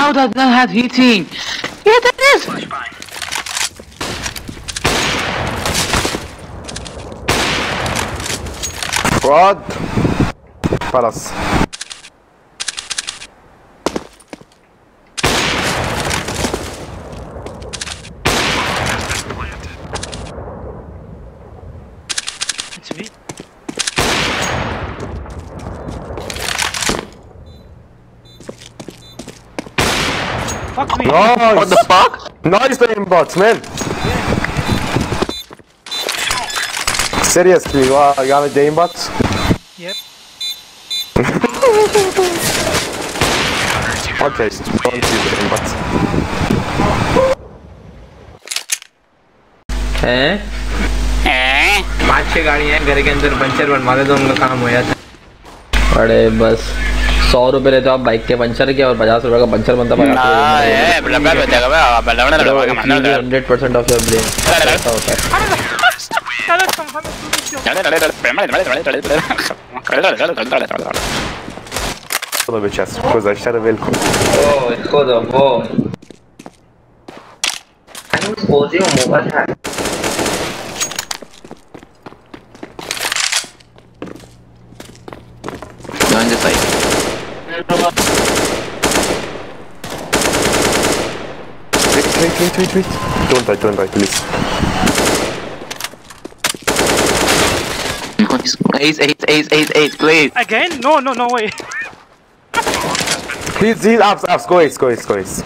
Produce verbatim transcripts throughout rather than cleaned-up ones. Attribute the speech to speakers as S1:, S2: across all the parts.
S1: how that gun had heating? Yeah, that is!
S2: What? خلاص.
S3: It's me. Fuck me.
S2: Nice.
S1: What the fuck?
S2: Nice aimbots, man. Seriously, wow, you have a aimbot?
S3: Yep.
S2: Okay, don't use the aimbot.
S4: हैं?
S5: हैं?
S4: पाँच छह गाड़ियाँ हैं घर के अंदर puncture बनवा दे तो उनका काम हो जाता। अरे बस सौ रुपए लेते हो आप बाइक के पंचर के और पचास रुपए का पंचर बनता है।
S5: ना ये बल्ला बतेगा मैं बल्ला बना लगा के मारना है।
S4: Hundred percent of your brain ऐसा होता है।
S2: خذوا بالشاس كوزا اشتري لكم.
S4: اوه خذوا اوه. انا مش فاضي وموبايل.
S1: Join the site.
S2: Wait, wait, wait, wait, wait. Don't die, don't die, please.
S1: Ace, ace, ace, ace, ace, please.
S3: Again? No, no, no way.
S2: Please heal ups, ups, go ace, go ace, go ace.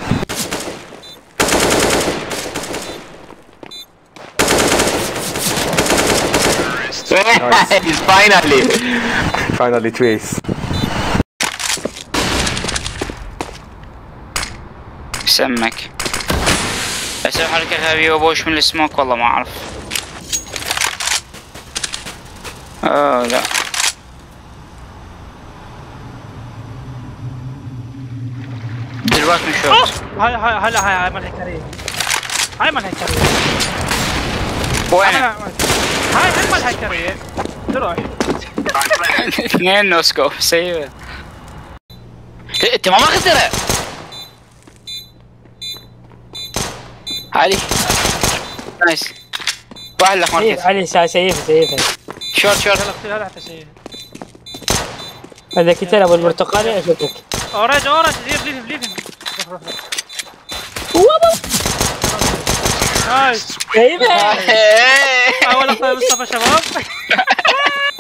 S1: Nice. Finally.
S2: Finally two ace.
S5: سمك. بس الحركة هذه وبوش من السموك والله ما أعرف. آه لا. دلوقتي نشوف.
S3: هاي هاي هلا هاي هاي مالها كاريه. هاي مالها كاريه.
S5: وين؟
S3: هاي هاي مالها كاريه. تروح.
S5: اثنين نو سكوب سيء. انت ما ماخذ درع. علي. نايس. واحد لك مركز.
S6: علي سيف سيف.
S5: شورت شورت.
S3: لا لا تسيف.
S6: هذا كتير ابو البرتقالي اشوفك.
S3: اورنج اورنج ليف ليف ليف. نايس.
S6: ايوه.
S3: اول لقطة مصطفى شباب.